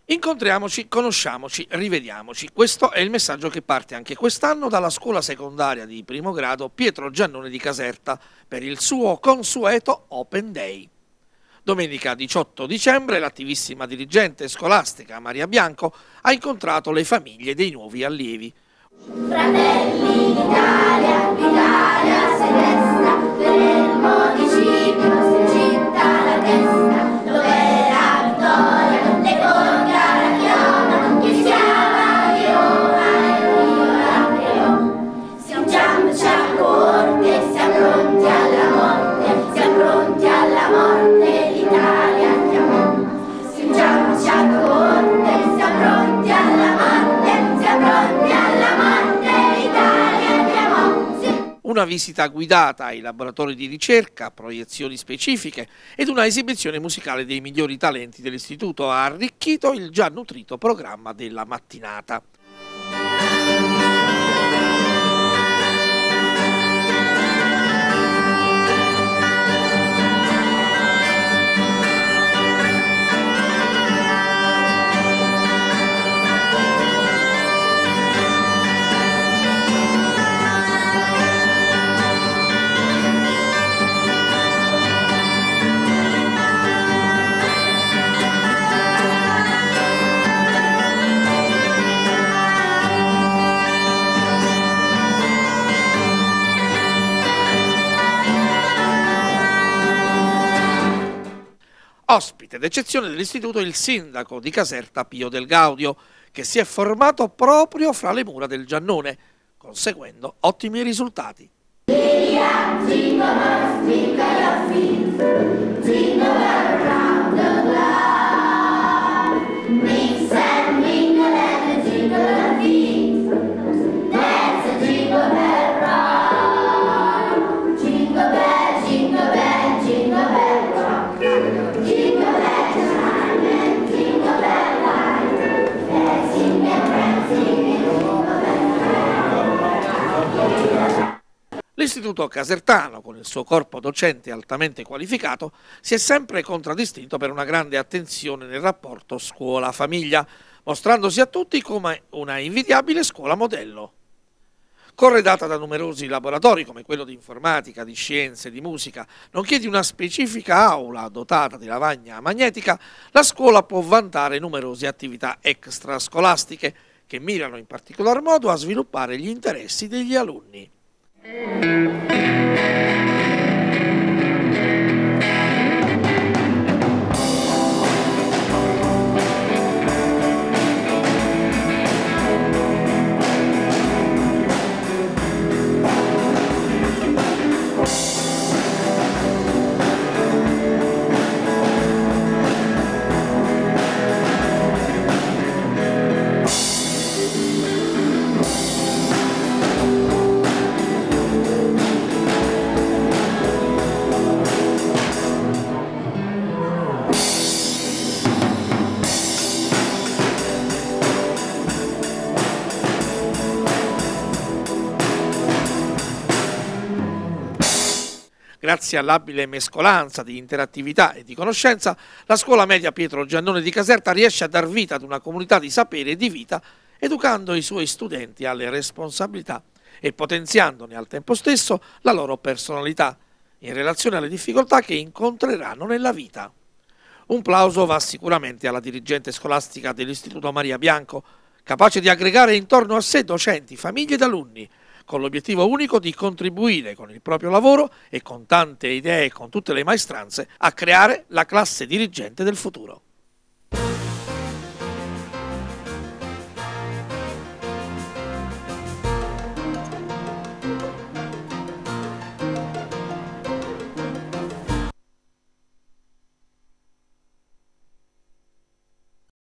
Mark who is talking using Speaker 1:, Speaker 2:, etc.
Speaker 1: Incontriamoci, conosciamoci, rivediamoci. Questo è il messaggio che parte anche quest'anno dalla scuola secondaria di primo grado Pietro Giannone di Caserta per il suo consueto Open Day. Domenica 18 dicembre l'attivissima dirigente scolastica Maria Bianco ha incontrato le famiglie dei nuovi allievi.
Speaker 2: Fratelli d'Italia, l'Italia si resta, per il municipio si città la testa, dove la vittoria, le conga la chioma, che chiama Dio, Singiamoci a corte, siamo pronti alla morte, siamo pronti alla morte, l'Italia andiamo. Singiamoci a corte, siamo pronti alla morte, siamo pronti alla morte, l'Italia andiamo. Sì.
Speaker 1: Una visita guidata ai laboratori di ricerca, proiezioni specifiche ed una esibizione musicale dei migliori talenti dell'istituto ha arricchito il già nutrito programma della mattinata. Ospite d'eccezione dell'istituto il sindaco di Caserta Pio Del Gaudio, che si è formato proprio fra le mura del Giannone, conseguendo ottimi risultati. L'istituto casertano, con il suo corpo docente altamente qualificato, si è sempre contraddistinto per una grande attenzione nel rapporto scuola-famiglia, mostrandosi a tutti come una invidiabile scuola modello. Corredata da numerosi laboratori come quello di informatica, di scienze, di musica, nonché di una specifica aula dotata di lavagna magnetica, la scuola può vantare numerose attività extrascolastiche che mirano in particolar modo a sviluppare gli interessi degli alunni. Grazie all'abile mescolanza di interattività e di conoscenza, la scuola media Pietro Giannone di Caserta riesce a dar vita ad una comunità di sapere e di vita, educando i suoi studenti alle responsabilità e potenziandone al tempo stesso la loro personalità, in relazione alle difficoltà che incontreranno nella vita. Un plauso va sicuramente alla dirigente scolastica dell'Istituto Maria Bianco, capace di aggregare intorno a sé docenti, famiglie ed alunni, con l'obiettivo unico di contribuire con il proprio lavoro e con tante idee e con tutte le maestranze a creare la classe dirigente del futuro.